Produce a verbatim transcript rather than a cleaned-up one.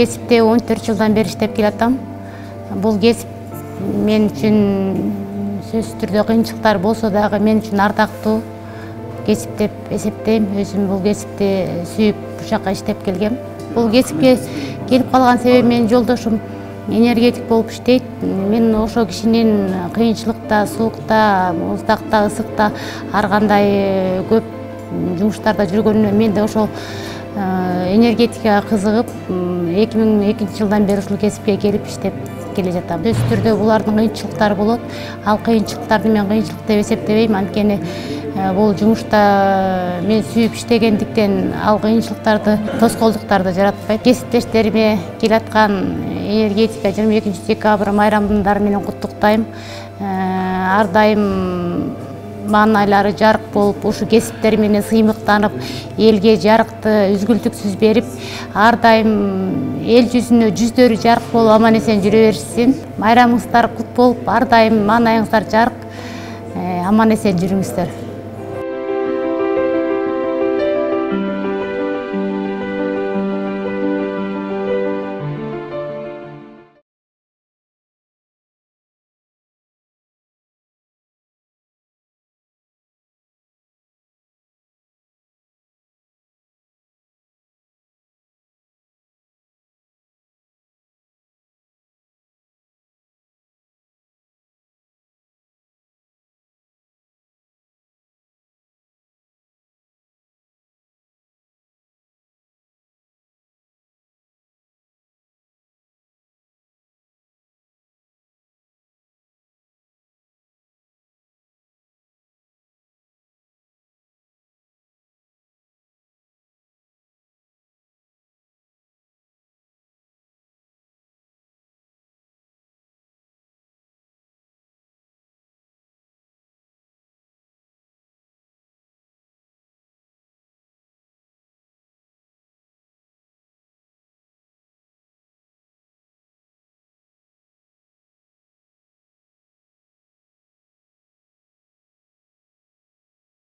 кесипте он төрт жылдан бери иштеп келатам. Бул кесип мен үчүн сөзсүз түрдө кыйынчылыктар болсо дагы мен үчүн ардактуу кесип деп эсептейм. Өзүм бул кесипти сүйүп ушакка иштеп келгем. Бул кесипке келип калган себебим менин жолдошум энергетик болуп иштейт. Мен ошол кишинин кыйынчылыкта, суукта, уздакта, ысыкта ар кандай көп жумуштарда жүргөнүнө мен да ошол энергетикага кызыгып, эки миң экинчи жылдан бери ушул кесипке келип иштеп келе жатам. Сөзсүз түрдө булардын кыйынчылыктары болот. Ал кыйынчылыктарды мен кыйынчылык деп эсептебейм. Анткени бул жумушта мен сүйүп иштегендиктен ал кыйынчылыктарды, тоскоолдуктарды жаратпайт. Кесиптештериме келаткан энергетика жыйырма экинчи декабрь майрамдары менен куттуктайм. Ар дайым маанайлары жарык болуп, ушу кесиптери менен сыймыктанып, элге жарыкты үзгүлтүксүз берип, ар дайым эл жүзүнө жүздөрү жарык болуп, аман эсен жүрө беришсин. Майрамыңыздар кут болуп, ар дайым маанайыңыздар жарык, аман эсен жүрүңүздөр.